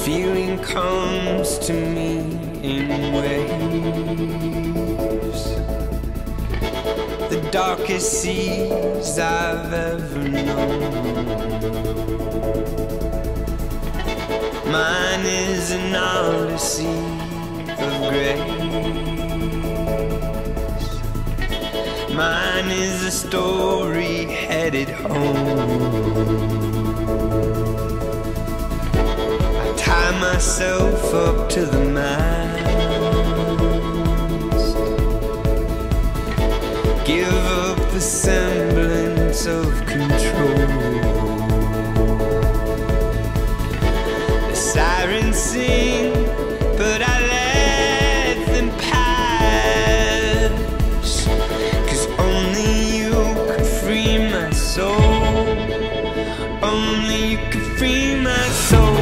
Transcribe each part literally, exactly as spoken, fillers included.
feeling comes to me in waves, the darkest seas I've ever known. Mine is an odyssey of grace. Mine is a story headed home. Tie myself up to the mast, give up the semblance of control. The sirens sing, but I let them pass, 'cause only you can free my soul. Only you can free my soul.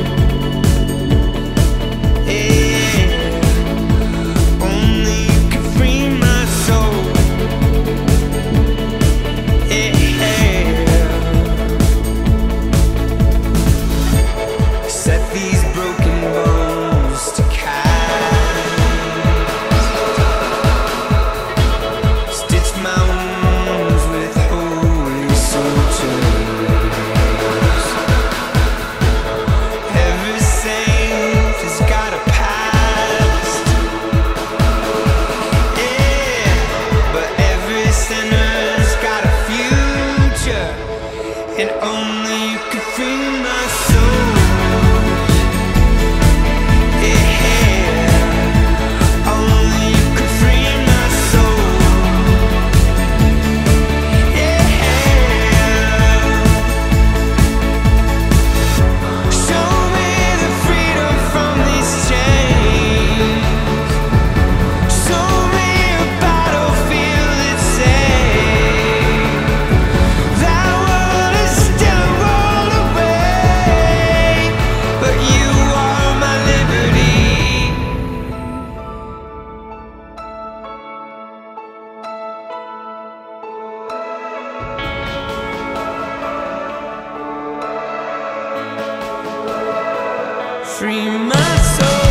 And only you can free my soul. Yeah, only you can free my soul. Yeah, show me the freedom from these chains. Show me a battlefield that's safe. That world is still a world away, but you are my liberty. Free my soul.